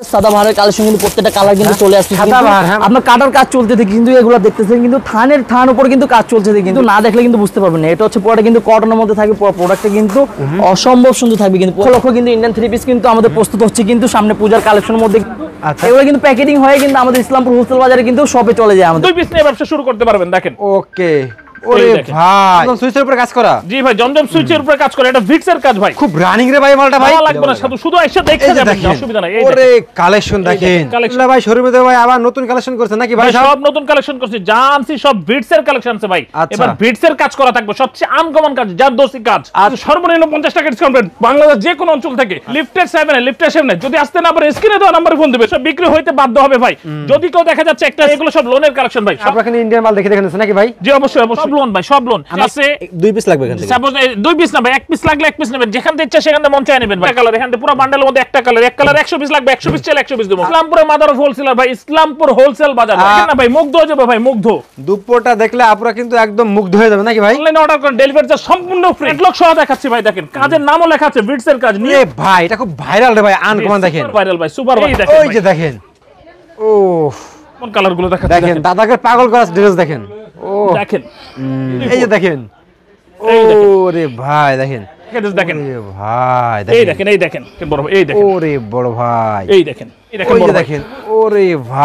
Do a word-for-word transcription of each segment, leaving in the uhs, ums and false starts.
সাদাবাহারের collection কিন্তু প্রত্যেকটা colour কিন্তু চলে আসছে সাদাবাহার। আপনার কাটার কাজ চলতেছে কিন্তু এগুলো দেখতেছেন কিন্তু থানের থান উপর কিন্তু কাজ চলতেছে কিন্তু না দেখলে কিন্তু বুঝতে পারবেন না। এটা হচ্ছে পুরোটা কিন্তু কটনের মধ্যে থাকবে, প্রোডাক্টটা কিন্তু অসম্ভব সুন্দর থাকবে কিন্তু লক্ষ কিন্তু ইন্ডিয়ান থ্রি পিস কিন্তু আমাদের প্রস্তুত হচ্ছে কিন্তু সামনে পূজার কালেকশনের মধ্যে। আচ্ছা, এগুলো কিন্তু প্যাকেটিং হয়ে কিন্তু আমাদের ইসলামপুর হোলসেল বাজারে কিন্তু শপে চলে যায়। আমাদের দুই পিস নিয়ে ব্যবসা শুরু করতে পারবেন দেখেন। ওকে, ওরে ভাই জমজম সুইচের উপরে কাজ করা। জি ভাই, জমজম সুইচের উপরে কাজ করে, এটা ভিক্সের কাজ ভাই। খুব রানিং রে ভাই মালটা ভাই, লাগবে না শুধু শুধু এসে দেখতে যাবেন, অসুবিধা নাই। ওরে কালেকশন দেখেন আল্লাহ ভাই, শোরুমে তো ভাই আবার নতুন কালেকশন করছেন নাকি ভাই? সব নতুন কালেকশন করছি, জানছি সব ভিক্সের কালেকশন আছে ভাই। এবার ভিক্সের কাজ করা থাকবে, সবচেয়ে আনকমন কাজ, জারদোসি কাজ। আর সর্বনিম্ন পঞ্চাশ টাকা ডিসকাউন্ট পাবেন বাংলাদেশ যে কোনো অঞ্চল থেকে। লিফটের সেভেন এ লিফটের সেভেন এ যদি আসতে না পারে স্ক্রিনে দেওয়া নম্বরে ফোন দিবে, সব বিক্রি হইতে বাধ্য হবে ভাই। যদি কেউ দেখা যাচ্ছে একটা, এগুলো সব লোনের কালেকশন ভাই। আপনারা এখানে ইন্ডিয়ান মাল দেখে দেখেন নাকি ভাই? জি অবশ্যই অবশ্যই, সব লোন ভাই, সব লোন আছে। দুই পিস লাগবে এখান থেকে, সাপোজ দুই পিস না ভাই, এক পিস লাগলে এক পিস নেবেন, যেখান থেকে ইচ্ছা সেখান থেকে মন চায় নেবেন ভাই। কালার এখান থেকে পুরো বান্ডেলের মধ্যে একটা কালার, এক কালার একশো পিস লাগবে, একশো পিস চাইলে একশো পিস দেব। ইসলামপুরে মাদার অফ হোলসেলার ভাই, ইসলামপুর হোলসেল বাজার দেখেন না ভাই, মুগ্ধ হয়ে যাবে ভাই, মুগ্ধ। দুপুরটা দেখলে আপনারা কিন্তু একদম মুগ্ধ হয়ে যাবেন নাকি ভাই? অনলাইনে অর্ডার করেন, ডেলিভারি চার্জ সম্পূর্ণ ফ্রি। ক্যাটালগ সহ দেখাচ্ছি ভাই, দেখেন কাজের নামও লেখা আছে ভিক্সের কাজ নিয়ে। এ ভাই এটা খুব ভাইরাল রে ভাই, আনকমন দেখেন, ভাইরাল ভাই, সুপার ভাই। দেখেন ওই যে দেখেন, ও কোন কালারগুলো দেখাচ্ছি দেখেন, দাদাকে পাগল করা ড্রেস দেখেন। ও দেখেন এই যে দেখেন, ওরে ভাই দেখেন, দেখেন ভাই এই দেখেন, এই দেখেন বড় ভাই, এই দেখেন ওরে বড় ভাই, এই দেখেন, এই দেখেন বড় দেখেন, ওরে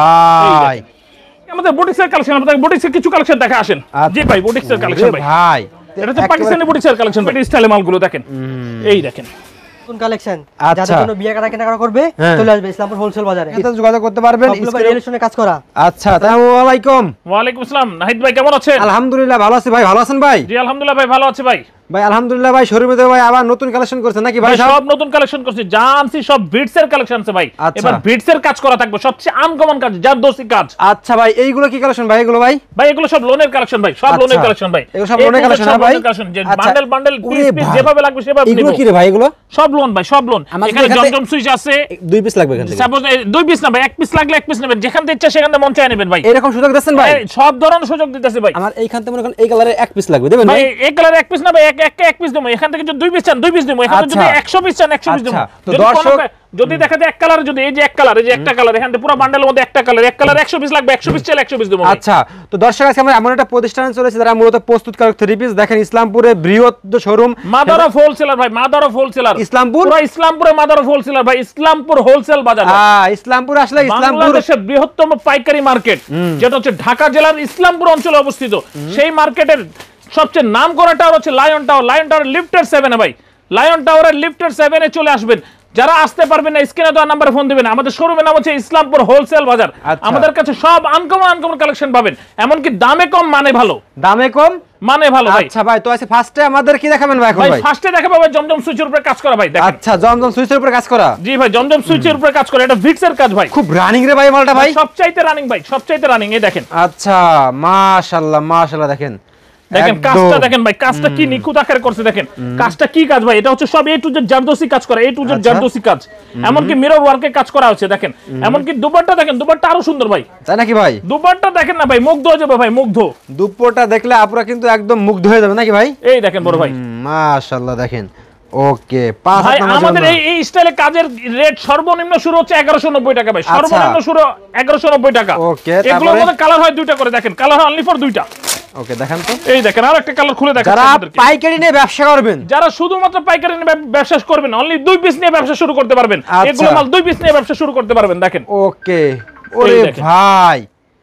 ভাই আমাদের বুটিক্সের কালেকশন। আপনাদের বুটিক্সের কিছু কালেকশন দেখা আসেন। জি ভাই, বুটিক্সের কালেকশন ভাই। ভাই এটা হচ্ছে পাকিস্তানি বুটিক্সের কালেকশন ভাই, স্টাইলে মালগুলো দেখেন, এই দেখেন কোন কালেকশন। যাদের জন্য বিয়ে করা কেনাকাটা করবে চলে আসবে ইসলামপুর হোলসেল বাজারে, এটা যোগাযোগ করতে পারবেন। রিলেশনে কাজ করা। আচ্ছা, আসসালামু আলাইকুম। ওয়া আলাইকুম আসসালাম। নাহিদ ভাই কেমন আছেন? আলহামদুলিল্লাহ ভালো আছি ভাই, ভালো আছেন ভাই? জি আলহামদুলিল্লাহ ভাই, ভালো আছি ভাই। ভাই আলহামদুলিল্লাহ ভাই, শোরুমে তো ভাই আবার নতুন কালেকশন করছেন নাকি ভাই? সব নতুন কালেকশন করছি, জানছি সব ভিক্সের কালেকশন আছে ভাই। এবার ভিক্সের কাজ করা থাকবে, সবচেয়ে আনকমন কাজ, জারদোসি কাজ। আচ্ছা ভাই, এইগুলো কি কালেকশন ভাই? এগুলো ভাই ভাই এগুলো সব লোনের কালেকশন ভাই, সব লোনের কালেকশন ভাই। এগুলো সব লোনের কালেকশন না ভাই? বান্ডেল বান্ডেল পিস পিস যেভাবে লাগবে সেভাবে নিব। এগুলো কি রে ভাই? এগুলো সব লোন ভাই, সব লোন। এখানে জমজম সুইচ আছে, দুই পিস লাগবে এখান থেকে। সাপোজ দুই পিস না ভাই, এক পিস লাগলে এক পিস নেবেন, যেখান থেকে ইচ্ছা সেখান থেকে মন চায় নেবেন ভাই। এরকম সুযোগ দিচ্ছেন ভাই? সব ধরনের সুযোগ দিতেছে ভাই। আমার এইখান থেকে মনে করেন এই কালারে এক পিস লাগবে, দেবেন ভাই? এই কালারে এক পিস না ভাই, এক এক এক পিস দেবো। এখান থেকে যদি দুই পিস চান দুই পিস দেবো, এখান থেকে যদি একশো পিস চান একশো পিস দেবো। তো দর্শক যদি দেখা যায় এক কালার, যদি এই যে এক কালার, এই যে একটা কালার, এখান থেকে পুরো বান্ডেলের মধ্যে একটা কালার, এক কালার একশো পিস লাগবে, একশো পিস চাইলে একশো পিস দেবো। আচ্ছা, তো দর্শক আজকে আমরা এমন একটা প্রতিষ্ঠানে চলেছি যারা মূলত প্রস্তুতকারক থ্রি পিস। দেখেন ইসলামপুরে বৃহৎ শোরুম, মাদার অফ হোলসেলার ভাই, মাদার অফ হোলসেলার ইসলামপুর, পুরো ইসলামপুরে মাদার অফ হোলসেলার ভাই, ইসলামপুর হোলসেল বাজার। হ্যাঁ, ইসলামপুর আসলে ইসলামপুর বাংলাদেশের বৃহত্তম পাইকারি মার্কেট, যেটা হচ্ছে ঢাকা জেলার ইসলামপুর অঞ্চলে অবস্থিত। সেই মার্কেটের সবচেয়ে নাম করা টাওয়ার হচ্ছে লায়ন টাওয়ার। লায়ন টাওয়ার লিফটের সেভেন এ ভাই, লায়ন টাওয়ারের লিফটের সেভেন এ চলে আসবেন। যারা আসতে পারবেন না স্ক্রিনে দেওয়া নাম্বারে ফোন দিবেন। আমাদের শোরুমের নাম হচ্ছে ইসলামপুর হোলসেল বাজার। আমাদের কাছে সব আনকমন আনকমন কালেকশন পাবেন, এমনকি দামে কম মানে ভালো। দামে কম মানে ভালো ভাই। আচ্ছা ভাই, তো আজকে ফার্স্টে আমাদের কি দেখাবেন ভাই? এখন ভাই ফার্স্টে দেখাবো ভাই জমজম সুইচের উপরে কাজ করা ভাই। দেখেন আচ্ছা, জমজম সুইচের উপরে কাজ করা। জি ভাই, জমজম সুইচের উপরে কাজ করা, এটা ভিক্সের কাজ ভাই। খুব রানিং রে ভাই মালটা ভাই, সবচাইতে রানিং ভাই, সবচাইতে রানিং। এই দেখেন। আচ্ছা, মাশাআল্লাহ মাশাআল্লাহ, দেখেন দেখেন কাজটা, দেখেন ভাই কাজটা কি নিখুঁত আকারে করছে। দেখেন কাজটা কি কাজ ভাই, এটা হচ্ছে সব এ টু জেড জারদোসি কাজ করা, এ টু জেড জারদোসি কাজ। এমনকি মিরর ওয়ার্কে কাজ করা হচ্ছে দেখেন। এমনকি দুপাট্টা দেখেন, দুপাট্টা আরো সুন্দর ভাই, তাই নাকি ভাই? দুপাট্টা দেখেন না ভাই, মুগ্ধ হয়ে যাবে ভাই, মুগ্ধ। দুপাট্টা দেখলে আপনারা কিন্তু একদম মুগ্ধ হয়ে যাবেন নাকি ভাই? এই দেখেন বড় ভাই, মাশাআল্লাহ দেখেন। ওকে, পাঁচ হাত নামার জন্য আমাদের এই এই স্টাইলে কাজের রেট সর্বনিম্ন শুরু হচ্ছে এগারোশো নব্বই টাকা ভাই, সর্বনিম্ন শুরু এগারোশো নব্বই টাকা। ওকে, এগুলোর মধ্যে কালার হয় দুইটা করে, দেখেন কালার হয় অনলি ফর দুইটা। ওকে, দেখেন তো, এই দেখেন আর একটা কালার খুলে দেখেন। যারা পাইকারি নিয়ে ব্যবসা করবেন, যারা শুধুমাত্র পাইকারি নিয়ে ব্যবসা করবেন, অনলি দুই পিস নিয়ে ব্যবসা শুরু করতে পারবেন। এগুলো মাল দুই পিস নিয়ে ব্যবসা শুরু করতে পারবেন। দেখেন ওকে, ওরে ভাই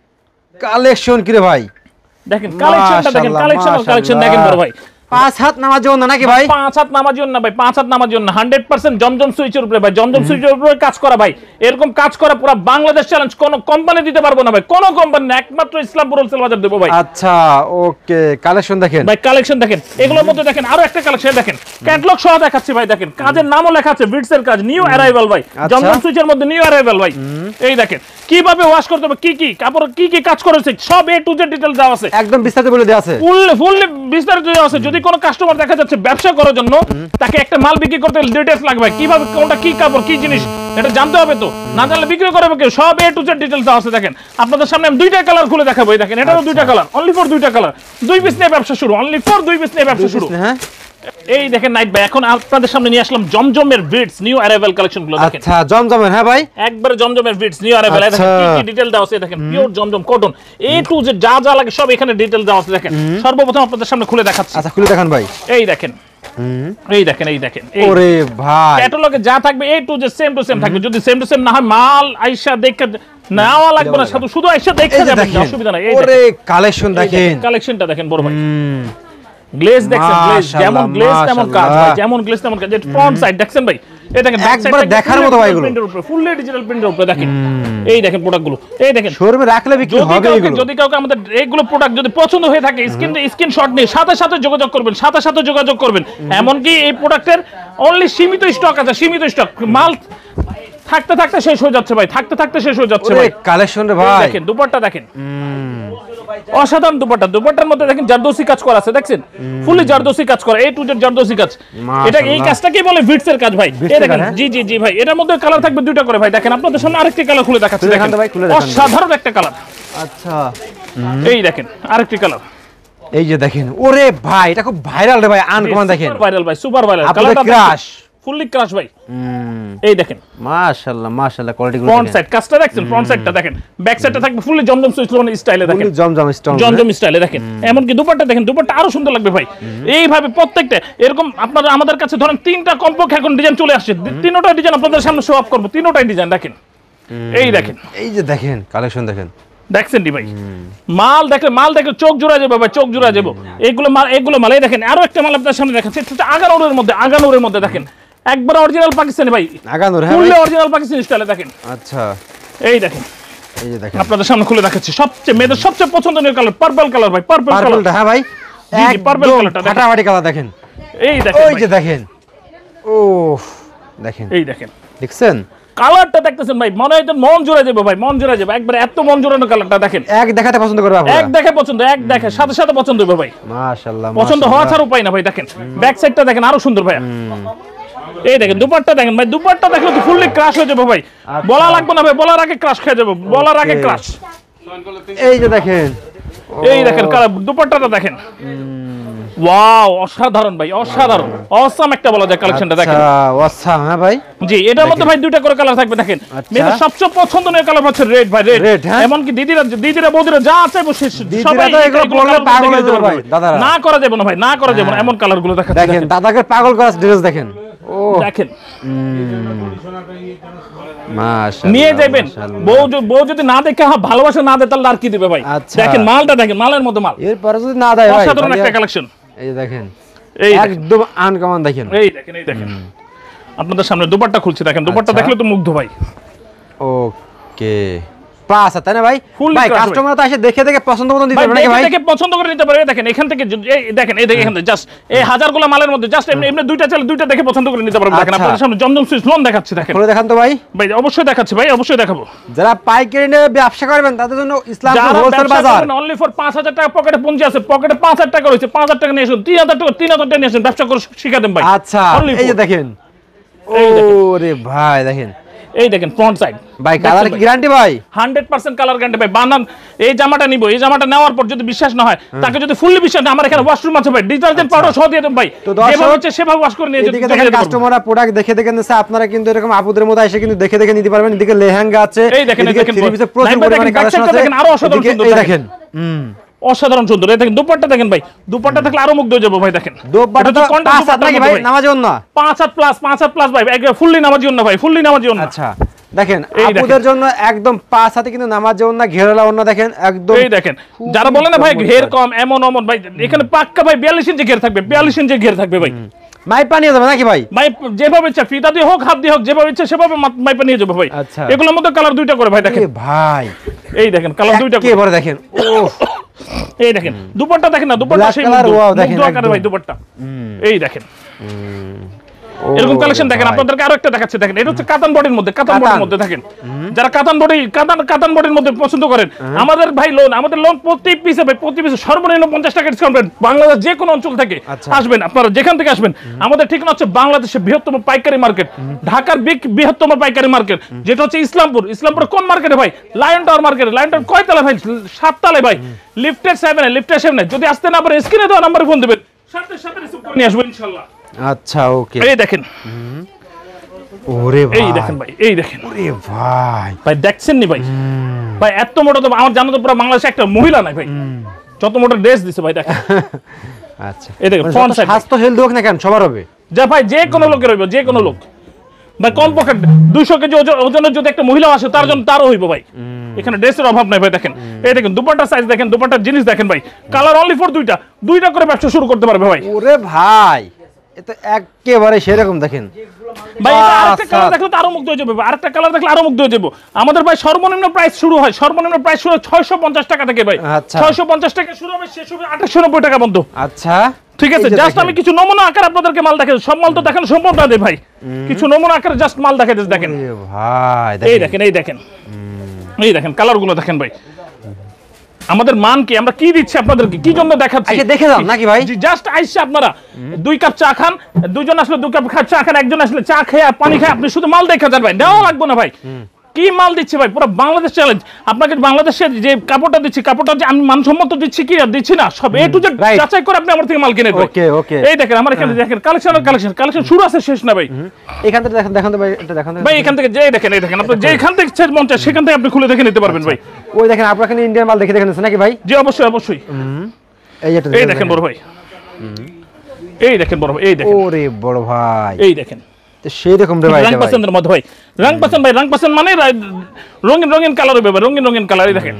কালেকশন কি রে ভাই, দেখেন কালেকশনটা দেখেন, কালেকশন কালেকশন দেখেন বড় ভাই। পাঁচ হাত নামার জন্য নাকি ভাই? পাঁচ হাত নামার জন্য ভাই, পাঁচ হাত নামার জন্য হান্ড্রেড পার্সেন্ট জমজম সুইচের উপরে ভাই, জমজম সুইচের উপরে কাজ করা ভাই। এরকম কাজ করা পুরো বাংলাদেশ চ্যালেঞ্জ, কোন কোম্পানি দিতে পারবো না ভাই, কোন কোম্পানি না, একমাত্র ইসলামপুর হোলসেল বাজার দেবো ভাই। আচ্ছা ওকে, কালেকশন দেখেন ভাই, কালেকশন দেখেন। এগুলোর মধ্যে দেখেন আরো একটা কালেকশন দেখেন, ক্যাটালগ সহ দেখাচ্ছি ভাই। দেখেন কাজের নামও লেখা আছে ভিক্সের কাজ, নিউ অ্যারাইভাল ভাই, জমজম সুইচের মধ্যে নিউ অ্যারাইভাল ভাই। এই দেখেন কিভাবে ওয়াশ করতে হবে, কি কি কাপড় কি কি কাজ করেছে, সব এ টু জেড ডিটেইলস দেওয়া আছে, একদম বিস্তারিত বলে দেওয়া আছে, ফুল ফুল বিস্তারিত দেওয়া আছে। যদি কোনো কাস্টমার দেখা যাচ্ছে ব্যবসা করার জন্য, তাকে একটা মাল বিক্রি করতে ডিটেইলস লাগবে, কিভাবে কোনটা কি কাপড় কি জিনিস এটা জানতে হবে, তো না জানলে বিক্রি করবে কেউ। সব এ টু জেড ডিটেইলস দেওয়া আছে। দেখেন আপনাদের সামনে আমি দুইটা কালার খুলে দেখাবো। এই দেখেন এটাও দুইটা কালার, অনলি ফর দুইটা কালার, দুই পিস নিয়ে ব্যবসা শুরু, অনলি ফর দুই পিস নিয়ে ব্যবসা শুরু। হ্যাঁ, এই দেখেন নাইট ভাই, এখন আপনাদের সামনে নিয়ে আসলাম জমজমের বিটস নিউ অ্যারাইভাল কালেকশন গুলো দেখেন। আচ্ছা জমজমের, হ্যাঁ ভাই একবারে জমজমের বিটস নিউ অ্যারাইভাল। দেখেন কি কি ডিটেইল দেওয়া আছে, দেখেন পিওর জমজম কটন, এ টু জেড যা যা লাগে সব এখানে ডিটেইল দেওয়া আছে। দেখেন সর্বপ্রথম আপনাদের সামনে খুলে দেখাচ্ছি। আচ্ছা খুলে দেখান ভাই। এই দেখেন, এই দেখেন, এই দেখেন, ওরে ভাই ক্যাটালগে যা থাকবে A to Z same to same থাকবে। যদি সেম টু সেম না হয় মাল আইসা দেখে নেওয়া লাগবে না, শুধু শুধু আইসা দেখে যাবেন, অসুবিধা নাই। এই ওরে কালেকশন দেখেন, কালেকশনটা দেখেন বড় ভাই। গ্লেজ দেখছেন, গ্লেজ যেমন গ্লেজ তেমন কাজ ভাই, যেমন গ্লেজ তেমন কাজ। ফ্রন্ট সাইড দেখছেন ভাই, এই দেখেন একবার দেখার মতো ভাই, এগুলো প্রিন্টের উপরে ফুললি ডিজিটাল প্রিন্টের উপরে দেখেন। এই দেখেন প্রোডাক্টগুলো, এই দেখেন শোরুমে রাখলে বিক্রি হবে এগুলো। যদি কাউকে আমাদের এইগুলো প্রোডাক্ট যদি পছন্দ হয়ে থাকে, স্ক্রিন স্ক্রিনশট নিয়ে সাথে সাথে যোগাযোগ করবেন, সাথে সাথে যোগাযোগ করবেন। এমনকি এই প্রোডাক্টের অনলি সীমিত স্টক আছে, সীমিত স্টক, মাল থাকতে থাকতে শেষ হয়ে যাচ্ছে ভাই, থাকতে থাকতে শেষ হয়ে যাচ্ছে ভাই। কালেকশন রে ভাই, দেখেন দুপাট্টা দেখেন, অসাধারণ দুপাট্টা। দুপাট্টার মধ্যে দেখেন জারদোসি কাজ করা আছে, দেখছেন ফুলি জারদোসি কাজ করা, এ টু জেড জারদোসি কাজ। এটা এই কাজটাকে বলে ভিটস এর কাজ ভাই। এই দেখেন, জি জি জি ভাই, এটার মধ্যে কালার থাকবে দুইটা করে ভাই। দেখেন আপনাদের সামনে আরেকটি কালার খুলে দেখাচ্ছি, দেখেন অসাধারণ একটা কালার। আচ্ছা এই দেখেন আরেকটি কালার, এই যে দেখেন, ওরে ভাই এটা খুব ভাইরাল রে ভাই, আনকমন দেখেন, সুপার ভাইরাল ভাই, সুপার ভাইরাল কালারটা ক্রাশ, ফুললি ক্রাশ ভাই। এই দেখেন মাশাআল্লাহ মাশাআল্লাহ, কোয়ালিটি গুলো ফ্রন্ট সাইড কাজটা দেখছেন, ফ্রন্ট সাইডটা দেখেন, ব্যাক সাইডটা থাকবে ফুললি জমজম সুইচলন স্টাইলে দেখেন, ফুললি জমজম স্টাইল, জমজম স্টাইলে দেখেন। এমনকি দুপাট্টা দেখেন, দুপাট্টা আরো সুন্দর লাগবে ভাই। এইভাবে প্রত্যেকটা এরকম আপনারা আমাদের কাছে ধরেন তিনটা কমপক্ষে এখন ডিজাইন চলে আসছে, তিনটা ডিজাইন আপনাদের সামনে শো আপ করব, তিনটাই ডিজাইন দেখেন। এই দেখেন, এই যে দেখেন কালেকশন দেখেন, দেখছেন দি ভাই, মাল দেখেন, মাল দেখে চোখ জোড়া যাবে ভাই, চোখ জোড়া যাবে। এইগুলো মাল, এগুলো মাল। এই দেখেন আরো একটা মাল আপনাদের সামনে দেখাচ্ছি, এটা আগানোরের মধ্যে, আগানোরের মধ্যে দেখেন একবার অরিজিনাল পাকিস্তানি ভাই, আগানোর, হ্যাঁ ফুললি অরিজিনাল পাকিস্তানি স্টাইলে দেখেন। আচ্ছা এই দেখেন, এই যে দেখেন আপনাদের সামনে খুলে দেখাচ্ছি সবচেয়ে মেয়েদের সবচেয়ে পছন্দনীয় কালার পার্পল কালার ভাই, পার্পল কালার। পার্পলটা, হ্যাঁ ভাই একদম পার্পল কালারটা দেখেন, ফাটাফাটি কালার দেখেন। এই দেখেন, ওই যে দেখেন, ও দেখেন, এই দেখেন দেখছেন কালারটা দেখতেছেন ভাই, মনে হয় তো মন জোড়া যাবে ভাই, মন জোড়া যাবে একবার, এত মন জোড়ানো কালারটা দেখেন। এক দেখাতে পছন্দ করবে আপনারা, এক দেখে পছন্দ, এক দেখে সাথে সাথে পছন্দ হবে ভাই। মাশাআল্লাহ পছন্দ হওয়া ছাড়া উপায় না ভাই। দেখেন ব্যাক সাইডটা দেখেন আরো সুন্দর ভাই। এই দেখেন দুপাট্টা দেখেন ভাই, দুপাট্টা দেখলে তো ফুললি ক্রাশ হয়ে যাবে ভাই, বলা লাগবে না ভাই, বলার আগে ক্রাশ খেয়ে যাবে, বলার আগে ক্রাশ। এই যে দেখেন, এই দেখেন কালার, দুপাট্টাটা দেখেন, ওয়াও অসাধারণ ভাই, অসাধারণ অসাম একটা বলা যায় কালেকশনটা দেখেন। আচ্ছা অসাম, হ্যাঁ ভাই জি এটার মধ্যে ভাই দুইটা করে কালার থাকবে দেখেন। মেয়েদের সবচেয়ে পছন্দনীয় কালার হচ্ছে রেড ভাই, রেড। এমনকি দিদিরা দিদিরা বৌদিরা যা আছে সবাই এগুলো বললে পাগল হয়ে যাবে ভাই, দাদারা না করা যাবে না ভাই, না করা যাবে না, এমন কালার গুলো দেখাচ্ছি দেখেন, দাদাকে পাগল করা ড্রেস দেখেন, ও দেখেন মাশাআল্লাহ নিয়ে যাবেন। বউ বউ যদি না দেখে হ্যাঁ ভালোবাসা না দেয় তাহলে আর কি দিবে ভাই। দেখেন মালটা দেখেন, মালের মধ্যে মাল, এরপরে যদি না দেয় ভাই অসাধারণ একটা কালেকশন। এই যে দেখেন, এই একদম আনকমন দেখেন, এই দেখেন, এই দেখেন আপনাদের সামনে দুপাট্টা খুলছি, দেখেন দুপাট্টা দেখলে তো মুগ্ধ ভাই। ওকে পাঁচ তাই না ভাই? Full ভাই crash কাস্টমার তো এসে দেখে দেখে পছন্দ মতো দিতে ভাই, পারবে নাকি ভাই? দেখে দেখে পছন্দ করে নিতে পারবে। দেখেন এখান থেকে যে- এই দেখেন, এই দেখেন এখান থেকে জাস্ট এই হাজারগুলো মালের মধ্যে জাস্ট এমনি এমনি দুইটা চাইলে দুইটা দেখে পছন্দ করে নিতে পারবে। দেখেন আচ্ছা। আপনাদের সামনে জমজম সুইচ লোন দেখাচ্ছি, দেখেন খুলে দেখান তো ভাই। ভাই অবশ্যই দেখাচ্ছি ভাই, অবশ্যই দেখাবো। যারা পাইকারি নিয়ে ব্যবসা করবেন তাদের জন্য ইসলামপুর যারা হোলসেল ব্যবসা বাজার, করেন অনলি ফর পাঁচ হাজার টাকা পকেটে পুঁজি আছে, পকেটে পাঁচ হাজার টাকা রয়েছে, পাঁচ হাজার টাকা নিয়ে আসুন, তিন হাজার টাকা তিন হাজার টাকা নিয়ে আসুন, ব্যবসা করে শিখা দেন ভাই। আচ্ছা Only এই যে for- দেখেন, এই দেখেন। ওরে ভাই দেখেন, এই দেখেন ফ্রন্ট সাইড ভাই কালার কি গ্যারান্টি ভাই? হান্ড্রেড পার্সেন্ট কালার গ্যারান্টি ভাই। বানান এই জামাটা নিব, এই জামাটা নেওয়ার পর যদি বিশ্বাস না হয়, তাকে যদি ফুললি বিশ্বাস না, আমার এখানে ওয়াশরুম আছে ভাই, ডিটারজেন্ট পাউডার সহ দিয়ে দেন ভাই, তো দর্শক, যেভাবে হচ্ছে সেভাবে ওয়াশ করে নিয়ে যেতে এদিকে দেখেন কাস্টমাররা প্রোডাক্ট দেখে দেখে নিচ্ছে, আপনারা কিন্তু এরকম আপুদের মতো এসে কিন্তু দেখে দেখে নিতে পারবেন। এদিকে লেহেঙ্গা আছে, এই দেখেন, এই এদিকে দেখেন, থ্রি পিসের প্রচুর নাইম ভাই পরিমাণে দেখেন, কালেকশন ব্যাক সাইডটা আছে, দেখেন, আরো অসাধারণ এদিকে সুন্দর এই দেখেন। দেখেন, হুম অসাধারণ সুন্দর। এই দেখেন দুপাট্টা দেখেন ভাই, দুপাট্টা দেখলে আরো মুগ্ধ হয়ে যাবো ভাই। দেখেন দোপাট্টা তো পাঁচ হাত নাকি ভাই? নামাজি ওন্না পাঁচ হাত প্লাস, পাঁচ হাত প্লাস ভাই, একদম ফুললি নামাজি ওন্না ভাই, ফুললি নামাজি ওন্না। আচ্ছা দেখেন এই দেখেন। আপুদের জন্য একদম পাঁচ হাতে কিন্তু নামাজি ওন্না, ঘেরালা ওন্না দেখেন একদম। এই দেখেন যারা বলে না ভাই ঘের কম এমন অমন ভাই, এখানে পাক্কা ভাই বিয়াল্লিশ ইঞ্চি ঘের থাকবে, বিয়াল্লিশ ইঞ্চি ঘের থাকবে ভাই। মাইপা নিয়ে যাবে নাকি ভাই? ভাই যেভাবে ইচ্ছা ফিতা দিয়ে হোক, হাত দিয়ে হোক, যেভাবে ইচ্ছা সেভাবে মাইপা নিয়ে যাবো ভাই। আচ্ছা। এগুলোর মধ্যে কালার দুইটা করে ভাই, দেখেন এ ভাই এই দেখেন কালার দুইটা করে। একেবারে দেখেন, ও এই দেখেন দুপাট্টা দেখেন না, দুপাট্টা Black সেই color, মুগ্ধ, wow, দেখেন মুগ্ধ আকারে একদম। ভাই দুপাট্টা। এই দেখেন এরকম কালেকশন দেখেন, আপনাদেরকে আরো একটা দেখাচ্ছি, দেখেন এটা হচ্ছে কাতান বডির মধ্যে, কাতান বডির মধ্যে দেখেন, যারা কাতান বডি কাতান কাতান বডির মধ্যে পছন্দ করেন, আমাদের ভাই লোন, আমাদের লোন প্রতি পিসে ভাই, প্রতি পিসে সর্বনিম্ন পঞ্চাশ টাকা ডিসকাউন্ট পাবেন। বাংলাদেশ যে কোনো অঞ্চল থেকে আসবেন, আপনারা যেখান থেকে আসবেন, আমাদের ঠিকানা হচ্ছে বাংলাদেশের বৃহত্তম পাইকারি মার্কেট, ঢাকার বৃহত্তম পাইকারি মার্কেট, যেটা হচ্ছে ইসলামপুর। ইসলামপুর কোন মার্কেটে ভাই? লায়ন টাওয়ার মার্কেটে। লায়ন টাওয়ার কয়তলা ভাই? সাততলায় ভাই, লিফটের সেভেনে, লিফটের সেভেনে। যদি আসতে না পারে স্ক্রিনে দেওয়া নাম্বারে ফোন দেবেন, সাথে সাথে রিসিভ করে নিয়ে আসবো ইনশাআল্লাহ। আচ্ছা ওকে, এই দেখেন, ওরে ভাই, এই দেখেন ভাই, এই দেখেন ওরে ভাই, ভাই দেখছেন নি ভাই, ভাই এত মোটা তো আমার জানো তো পুরো বাংলাদেশে একটা মহিলা নাই ভাই, যত মোটা ড্রেস দিছে ভাই দেখেন। আচ্ছা এই দেখেন মানে ফ্রন্ট যত সাইড, স্বাস্থ্য হেলদি হোক না কেন সবার হবে যা ভাই যে কোনো লোকের হইব, যে কোনো লোক ভাই, কম পক্ষে দুইশো কেজি ওজন- ওজনের যদি একটা মহিলা আসে তার জন্য তারও হইব ভাই। এখানে ড্রেসের অভাব নাই ভাই, দেখেন এই দেখেন দুপাট্টার সাইজ দেখেন, দুপাট্টার জিনিস দেখেন ভাই, কালার অনলি ফর দুইটা, দুইটা করে ব্যবসা শুরু করতে পারবে ভাই। ওরে ভাই, এ তো একেবারে সেরকম দেখেন ভাই এটা আরেকটা আচ্ছা। কালার দেখলে তো আরো মুগ্ধ হয়ে যাবে ভাই, আরেকটা কালার দেখলে আরো মুগ্ধ হয়ে যাবো। আমাদের ভাই সর্বনিম্ন প্রাইস শুরু হয়, সর্বনিম্ন প্রাইস শুরু হয় ছয়শো পঞ্চাশ টাকা থেকে ভাই, আচ্ছা। ছয়শো পঞ্চাশ টাকা শুরু হবে, শেষ হবে আঠাশশো নব্বই টাকা পর্যন্ত। আচ্ছা ঠিক আছে, এই যে জাস্ট দেখেন। আমি কিছু নমুনা আকার আপনাদেরকে মাল দেখাই, সব মাল তো দেখানো সম্ভব না রে ভাই, কিছু নমুনা আকারে জাস্ট মাল দেখাই দেখেন। ওরে ভাই এই দেখেন, দেখেন, এই দেখেন, এই দেখেন কালার গুলো দেখেন ভাই, আমাদের মান কি, আমরা কি দিচ্ছি আপনাদেরকে, কি জন্য দেখাচ্ছি আচ্ছা দেখে যান নাকি ভাই, জাস্ট আইসা আপনারা দুই কাপ চা খান, দুইজন আসলে দুই কাপ চা খান, একজন আসলে চা খেয়ে আর পানি খায়, আপনি শুধু মাল দেখা যান ভাই, দেওয়া লাগবে না ভাই। কি মাল দিচ্ছে ভাই, পুরো বাংলাদেশ চ্যালেঞ্জ। আপনাকে বাংলাদেশের যে কাপড়টা দিচ্ছি, কাপড়টা যে আমি মানসম্মত দিচ্ছি কি আর দিচ্ছি না, সব এ টু জেড Right. যাচাই করে আপনি আমার থেকে মাল কিনে ওকে ওকে, এই দেখেন আমার এখানে দেখেন কালেকশন আর কালেকশন, কালেকশন শুরু আছে শেষ না ভাই। এখান থেকে দেখেন, দেখেন তো ভাই, এটা দেখেন তো। ভাই এখান থেকে যে দেখেন, এই দেখেন আপনি যেখান থেকে ইচ্ছে মন চায় সেখান থেকে আপনি খুলে দেখে নিতে পারবেন ভাই। ওই দেখেন আপনার এখানে ইন্ডিয়ান মাল দেখে দেখেন নাকি ভাই, জি অবশ্যই অবশ্যই, এই এটা এই দেখেন বড় ভাই, এই দেখেন বড় ভাই, এই দেখেন, ওরে বড় ভাই, এই দেখেন তো সেই রকম রে ভাই, রং এটা ভাই। পছন্দের মধ্যে ভাই, রং পছন্দ ভাই, রং পছন্দ মানে রা- রঙিন রঙিন কালার হবে ভাই, রঙিন রঙিন কালার। এই দেখেন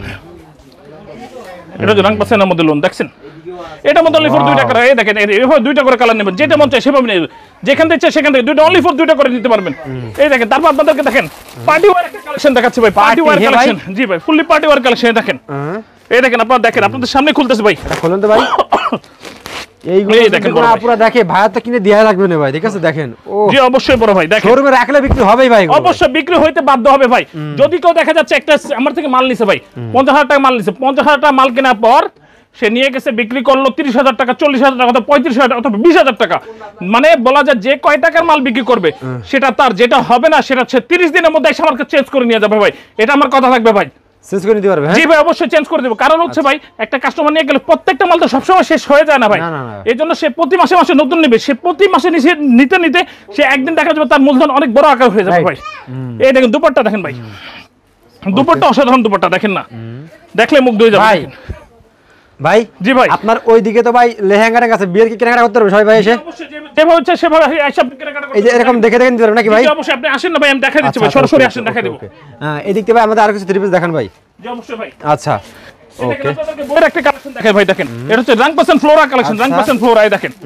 এটা যে রং পছন্দের মধ্যে লোন দেখছেন, এটা মধ্যে অনলি ফর দুইটা করে, এই দেখেন এভাবে দুইটা করে কালার নেবেন, যেটা মন চায় সেভাবে নেবেন, যেখান থেকে চাই সেখান থেকে দুইটা অনলি ফর দুইটা করে নিতে পারবেন। এই দেখেন তারপর আপনাদেরকে দেখেন পার্টি ওয়্যার একটা কালেকশন দেখাচ্ছি ভাই, পার্টি ওয়্যার হ্যাঁ ভাই? কালেকশন, জি ভাই ফুললি পার্টি ওয়্যার কালেকশন দেখেন। হ্যাঁ, এই দেখেন আপনারা দেখেন, আপনাদের সামনে খুলতেছে ভাই, এটা খুলুন তো ভাই, এইগুলো এই দেখেন দেখেন বড় ভাই। আপুরা দেখে ভাইয়া তো কিনে দেয়া লাগবে না ভাই, ঠিক আছে দেখেন, ও জি অবশ্যই বড় ভাই দেখেন, শোরুমে রাখলে বিক্রি হবেই ভাই, এগুলো। অবশ্যই বিক্রি হইতে বাধ্য হবে ভাই। যদি কেউ দেখা যাচ্ছে একটা আমার থেকে মাল নিছে ভাই, পঞ্চাশ হাজার টাকা মাল নিছে, পঞ্চাশ হাজার টাকা মাল কেনার পর সে নিয়ে গেছে বিক্রি করলো তিরিশ হাজার টাকা, চল্লিশ হাজার টাকা, অথবা পঁয়ত্রিশ হাজার টাকা, অথবা বিশ হাজার টাকা, মানে বলা যায় যে কয় টাকার মাল বিক্রি করবে সেটা তার, যেটা হবে না সেটা হচ্ছে তিরিশ দিনের মধ্যে এসে আমার চেঞ্জ করে নিয়ে যাবে ভাই, এটা আমার কথা থাকবে ভাই। শেষ করে নিতে পারবে, হ্যাঁ? জি ভাই অবশ্যই চেঞ্জ করে দেবো, কারণ হচ্ছে ভাই একটা কাস্টমার নিয়ে গেলে প্রত্যেকটা মাল তো সবসময় শেষ হয়ে যায় না ভাই, না, না, না। এই জন্য সে প্রতি মাসে মাসে নতুন নেবে, সে প্রতি মাসে নিচে নিতে নিতে সে একদিন দেখা যাবে তার মূলধন অনেক বড় আকার হয়ে যাবে Right. ভাই। এই দেখেন দুপাট্টা দেখেন ভাই, দুপাট্টা অসাধারণ দুপাট্টা দেখেন না, দেখলে মুগ্ধ হয়ে যাবে ভাই দেখেন। ভাই জি ভাই আপনার ওইদিকে তো ভাই লেহেঙ্গার কাছে বিয়ের কি কেনাকাটা করতে পারবে সবাই ভাই এসে, অবশ্যই যে- যেভাবে হচ্ছে সেভাবে এসে আপনি কেনাকাটা করতে এই যে এরকম পারবেন। দেখে দেখে নিতে পারবে নাকি ভাই? জি, অবশ্যই আপনি আসেন না ভাই, আমি দেখা দিচ্ছি আচ্ছা, ভাই, আচ্ছা, সরাসরি okay, আসেন okay, দেখা okay, দেবো। okay. হ্যাঁ, এদিক থেকে ভাই আমাদের আরো কিছু থ্রি পিস দেখান ভাই। জি অবশ্যই ভাই, আচ্ছা এই দেখেন, ওকে, আপনাদেরকে বইয়ের একটা কালেকশন দেখাই ভাই, দেখেন এটা হচ্ছে রাং পার্সেন্ট ফ্লোরা কালেকশন, রাং আচ্ছা। পার্সেন্ট ফ্লোরা, এই দেখেন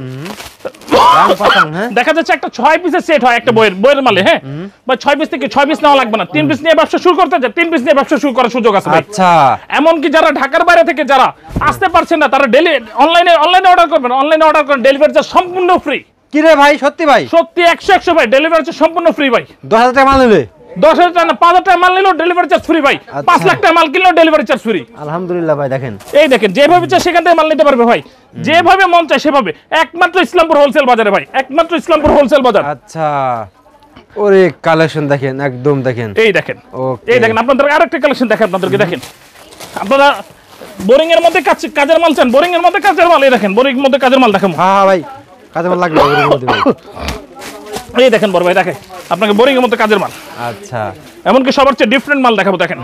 রাং পাতাং, হ্যাঁ? দেখা যাচ্ছে একটা ছয় পিসের সেট হয় একটা বইয়ের বইয়ের মালে, হ্যাঁ বা ছয় পিস থেকে ছয় পিস নেওয়া লাগবে না, তিন পিস নিয়ে ব্যবসা শুরু করতে চায় তিন পিস নিয়ে ব্যবসা শুরু করার সুযোগ আছে ভাই। আচ্ছা এমনকি যারা ঢাকার বাইরে থেকে যারা আসতে পারছেন না তারা ডেলি অনলাইনে অনলাইনে অর্ডার করবেন, অনলাইনে অর্ডার করেন, ডেলিভারি চার্জ সম্পূর্ণ ফ্রি। কি রে ভাই, সত্যি ভাই? সত্যি একশো একশো ভাই, ডেলিভারি চার্জ সম্পূর্ণ ফ্রি ভাই। দশ হাজার টাকা মাল নিলে দশ হাজার টাকা না, পাঁচ হাজার টাকা মাল নিলেও ডেলিভারি চার্জ ফ্রি ভাই, আচ্ছা। পাঁচ লাখ টাকা মাল কিনলেও ডেলিভারি চার্জ ফ্রি। আলহামদুলিল্লাহ ভাই, দেখেন এই দেখেন যেভাবে চাই সেখান থেকে মাল নিতে পারবে ভাই, যেভাবে মন চায় সেভাবে, একমাত্র ইসলামপুর হোলসেল বাজারে ভাই, একমাত্র ইসলামপুর হোলসেল বাজার। আচ্ছা, ওরে কালেকশন দেখেন, একদম দেখেন, এই দেখেন, ওকে, এই দেখেন আপনাদের আরেকটা কালেকশন দেখেন আপনাদেরকে, দেখেন আপনারা বোরিং এর মধ্যে কাজ কাজের মাল চান, বোরিং এর মধ্যে কাজের মাল, এই দেখেন বোরিং এর মধ্যে কাজের মাল দেখেন, হ্যাঁ হ্যাঁ ভাই, কাজে মাল লাগবে ওর মধ্যে ভাই। এই দেখেন বড় ভাই দেখেন আপনাকে বোরিং এর মধ্যে কাজের মাল, আচ্ছা, এমনকি সবার চেয়ে ডিফারেন্ট মাল দেখাবো, দেখেন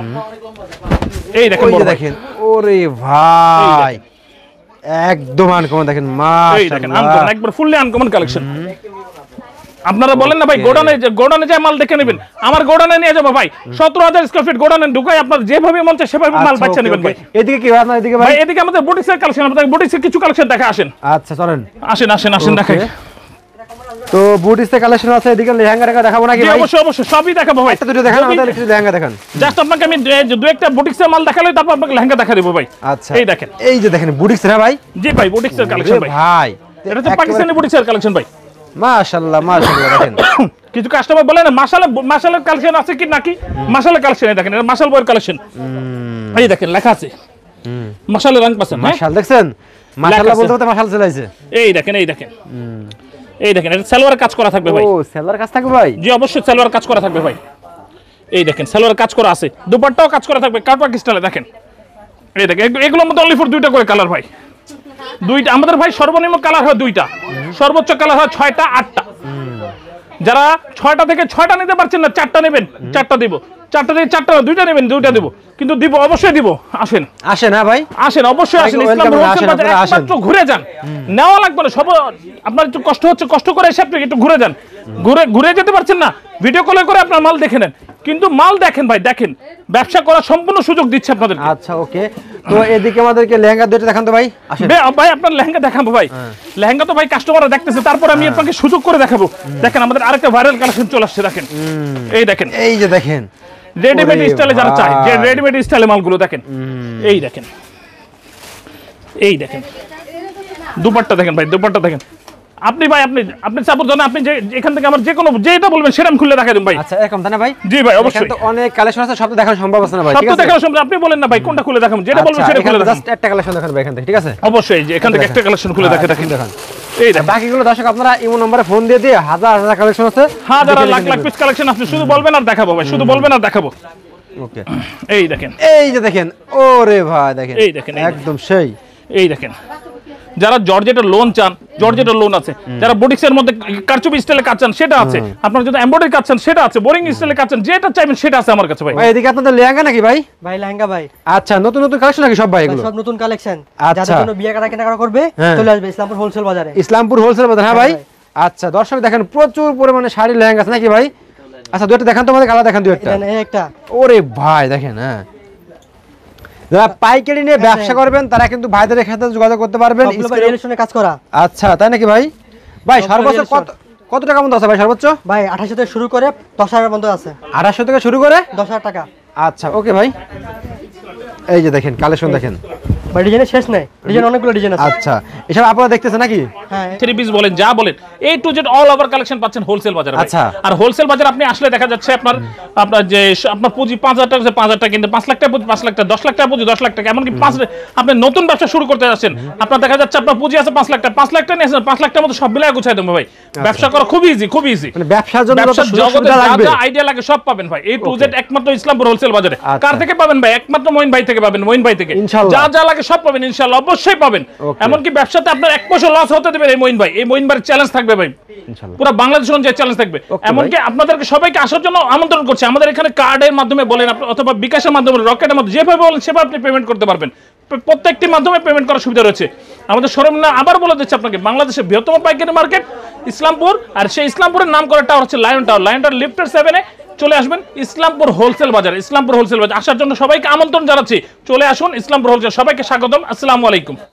এই দেখেন ওই বড় যে ভাই, দেখেন, ওরে ভাই একদম আনকমন দেখেন, এই দেখেন মাশাআল্লাহ, আনকমন, একবার ফুললি আনকমন কালেকশন। আপনারা বলেন না ভাই গোডানে গোডানে যায় মাল দেখে নেবেন, আমার গোডানে নিয়ে যাবো ভাই, সতেরো হাজার স্কয়ার ফিট গোডানে ঢুকাই আপনার যেভাবে মন চায় সেভাবে মাল আচ্ছা, বাচ্চা ওকে, নেবেন ভাই। ওকে। এদিকে কি ভাই, আপনার এদিকে ভাই? ভাই এদিকে আমাদের বুটিক্সের কালেকশন, আপনাদের বুটিক্সের কিছু কালেকশন দেখা, আসেন আচ্ছা চলেন, আসেন আসেন আসেন ওকে। দেখাই। তো বুটিসে কালেকশন আছে, এদিকে লেহেঙ্গা রেখা দেখাবো নাকি জি, ভাই? অবশ্যই অবশ্যই সবই দেখাবো ভাই, একটা দুটো দেখান, আমাদের কিছু লেহেঙ্গা দেখান। জাস্ট আপনাকে আমি দু- দু একটা বুটিক্সের মাল দেখালে তারপর আপনাকে লেহেঙ্গা দেখা দেবো ভাই। আচ্ছা, এই দেখেন, এই যে দেখেন বুটিক্স রে ভাই, জি ভাই বুটিক্সের কালেকশন ওরে ভাই, ভাই এটা হচ্ছে পাকিস্তানি বুটিক্সের কালেকশন ভাই। মাশাআল্লাহ মাশাআল্লাহ, দেখেন কিছু কাস্টমার বলে না মাশালে মাশালের কালেকশন আছে কি নাকি, মাশালের কালেকশন দেখেন, এটা মাশাল বয়ের কালেকশন, এই দেখেন লেখা আছে মাশালের রং পাচ্ছেন, হ্যাঁ মাশাআল্লাহ, দেখছেন মাশাআল্লাহ আছে। বলতে বলতে মাশাআল্লাহ চলাইছে। এই দেখেন এই দেখেন এই দেখেন এটা সালোয়ার কাজ করা থাকবে ভাই, ও সেলার কাছ থাকবে ভাই? জি অবশ্যই সালোয়ার কাজ করা থাকবে ভাই। এই দেখেন সালোয়ার কাজ করা আছে, দুপাট্টাও কাজ করা থাকবে কাটওয়ার্ক স্টাইলে, দেখেন এই দেখেন এগুলোর মধ্যে অনলি ফর দুইটা করে কালার ভাই, দুইটা আমাদের ভাই সর্বনিম্ন কালার হয় দুইটা, সর্বোচ্চ কালার হয় ছয়টা আটটা। যারা ছয়টা থেকে ছয়টা নিতে পারছেন না, চারটা নেবেন, চারটা দিব, চারটা থেকে চারটা দুইটা নেবেন, দুইটা দিব, কিন্তু দিব অবশ্যই দিব। আসেন আসেন, হ্যাঁ ভাই আসেন, অবশ্যই আসেন। ইসলামপুর হোলসেল বাজার একমাত্র ঘুরে যান, নেওয়া লাগবে না। সব আপনার একটু কষ্ট হচ্ছে, কষ্ট করে এসে আপনি একটু ঘুরে যান। ঘুরে ঘুরে যেতে পারছেন না, ভিডিও কলে করে আপনার মাল দেখে নেন, কিন্তু মাল দেখেন ভাই, দেখেন ব্যবসা করার সম্পূর্ণ সুযোগ দিচ্ছে আপনাদের। আচ্ছা ওকে, তো এদিকে আমাদেরকে লেহেঙ্গা দুটো দেখান তো ভাই। আসেন ভাই, আপনার লেহেঙ্গা দেখাবো ভাই। লেহেঙ্গা তো ভাই কাস্টমাররা দেখতেছে, তারপর আমি আপনাকে সুযোগ করে দেখাবো। দেখেন আমাদের আরেকটা ভাইরাল কালেকশন চলে আসছে, দেখেন এই দেখেন, এই যে দেখেন রেডিমেড স্টাইলে যারা চায়, যে রেডিমেড স্টাইলে মালগুলো দেখেন, এই দেখেন, এই দেখেন দুপাট্টা দেখেন ভাই, দুপাট্টা দেখেন। আপনি ভাই আপনি আপনি সাপোজ জানেন, আপনি যে এখান থেকে আমার যে কোনো যেটা বলবেন সেটা আমি খুলে দেখাই দেব ভাই। আচ্ছা এরকম তাই না ভাই? জি ভাই অবশ্যই, তো অনেক কালেকশন আছে, সব তো দেখানো সম্ভব আছে না ভাই। সব তো দেখানো সম্ভব, আপনি বলেন না ভাই কোনটা খুলে দেখাবো, যেটা বলবেন সেটা খুলে দেখাবো। জাস্ট একটা কালেকশন দেখান ভাই এখান থেকে, ঠিক আছে? অবশ্যই, যে এখান থেকে একটা কালেকশন খুলে দেখে দেখেন দেখান। এই দেখেন, বাকিগুলো দর্শক আপনারা ইমো নম্বরে ফোন দিয়ে দিয়ে হাজার হাজার কালেকশন আছে, হাজার লাখ লাখ পিস কালেকশন আপনি শুধু বলবেন আর দেখাবো ভাই, শুধু বলবেন আর দেখাবো। ওকে, এই দেখেন, এই যে দেখেন, ওরে ভাই দেখেন, এই দেখেন, একদম সেই। এই দেখেন, যারা জর্জেটের লোন চান, জর্জেটের লোন আছে। যারা বুটিক্সের মধ্যে কারচুপি স্টাইলে কাজ চান, সেটা আছে। আপনারা যদি এমব্রয়ডারি কাজ চান, সেটা আছে। বোরিং স্টাইলে কাজ চান, যেটা চাইবেন সেটা আছে আমার কাছে ভাই। ভাই এদিকে আপনাদের লেহেঙ্গা নাকি ভাই? ভাই লেহেঙ্গা ভাই। আচ্ছা, নতুন নতুন কালেকশন নাকি সব ভাই এগুলো? সব নতুন কালেকশন, আচ্ছা। যাদের জন্য বিয়ে করা কেনাকাটা করবে চলে আসবে ইসলামপুর হোলসেল বাজারে। ইসলামপুর হোলসেল বাজার, হ্যাঁ ভাই। আচ্ছা দর্শক দেখেন, প্রচুর পরিমাণে শাড়ি লেহেঙ্গা আছে নাকি ভাই? আচ্ছা দুইটা দেখান তো, আমাদের কালার দেখান দুইটা। এই একটা, ওরে ভাই দেখেন, হ্যাঁ যারা পাইকারি নিয়ে ব্যবসা করবেন তারা কিন্তু ভাইদের সাথে যোগাযোগ করতে পারবেন। রিলেশনে কাজ করা। আচ্ছা তাই নাকি ভাই? ভাই সর্বোচ্চ কত কত টাকা মতো আছে ভাই সর্বোচ্চ? ভাই আঠাশশো থেকে শুরু করে দশ হাজার পর্যন্ত আছে। আঠাশশো থেকে শুরু করে দশ হাজার টাকা। আচ্ছা ওকে ভাই, এই যে দেখেন কালেকশন দেখেন ভাই, ডিজাইনের শেষ নাই, ডিজাইন অনেকগুলো ডিজাইন আছে। আচ্ছা এসব আপনারা দেখতেছেন নাকি? হ্যাঁ, থ্রি পিস বলেন, যা বলেন, A to Z all over collection পাচ্ছেন হোলসেল বাজারে। আচ্ছা। আর হোলসেল বাজার আপনি আসলে দেখা যাচ্ছে আপনার আপনার যে আপনার পুঁজি পাঁচ হাজার টাকা, পাঁচ হাজার টাকা কিন্তু পাঁচ লাখ টাকা পুঁজি, পাঁচ লাখ টাকা, দশ লাখ টাকা পুঁজি, দশ লাখ টাকা, এমনকি পাঁচ আপনি নতুন ব্যবসা শুরু করতে যাচ্ছেন, আপনার দেখা যাচ্ছে আপনার পুঁজি আছে পাঁচ লাখ টাকা, পাঁচ লাখ টাকা নিয়েছেন, পাঁচ লাখ টাকার মতো সব মিলাই গুছাই দেবো ভাই। ব্যবসা করা খুব ইজি, খুব ইজি। মানে ব্যবসার জন্য ব্যবসার যত সুযোগ জগতে সুবিধা যা লাগবে, যা আইডিয়া লাগে সব পাবেন ভাই। এই টু জেড একমাত্র ইসলামপুর হোলসেল বাজারে। আচ্ছা। কার থেকে পাবেন ভাই? একমাত্র মঈন ভাই থেকে পাবেন, মঈন ভাই থেকে। ইনশাআল্লাহ। যা যা লাগে সব পাবেন ইনশাআল্লাহ, অবশ্যই পাবেন। Okay. এমনকি ব্যবসাতে আপনার এক পয়সা লস হতে দেবেন এই মঈন ভাই। এই মঈন ভাইয়ের চ্যালেঞ্জ থাকবে ভাই, ইনশাআল্লাহ পুরো বাংলাদেশ অনুযায়ী চ্যালেঞ্জ থাকবে। Okay, এমনকি আপনাদেরকে সবাইকে আসার জন্য আমন্ত্রণ করছি। আমাদের এখানে কার্ডের মাধ্যমে বলেন আপনি, অথবা বিকাশের মাধ্যমে, রকেটের মাধ্যমে, যেভাবে বলেন সেভাবে আপনি পেমেন্ট করতে পারবেন। প্র- প্রত্যেকটি মাধ্যমে পেমেন্ট করার সুবিধা রয়েছে। আমাদের শোরুম না, আবার বলে দিচ্ছি আপনাকে, বাংলাদেশের বৃহত্তম পাইকারি মার্কেট ইসলামপুর। আর সেই ইসলামপুরের নাম করা টাওয়ার হচ্ছে লায়ন টাওয়ার। লায়ন টাওয়ার লিফটের সেভেনে চলে আসবেন, ইসলামপুর হোলসেল বাজার। ইসলামপুর হোলসেল বাজার আসার জন্য সবাইকে আমন্ত্রণ জানাচ্ছি। চলে আসুন ইসলামপুর হোলসেল। সবাইকে স্বাগতম। আসসালামু আলাইকুম।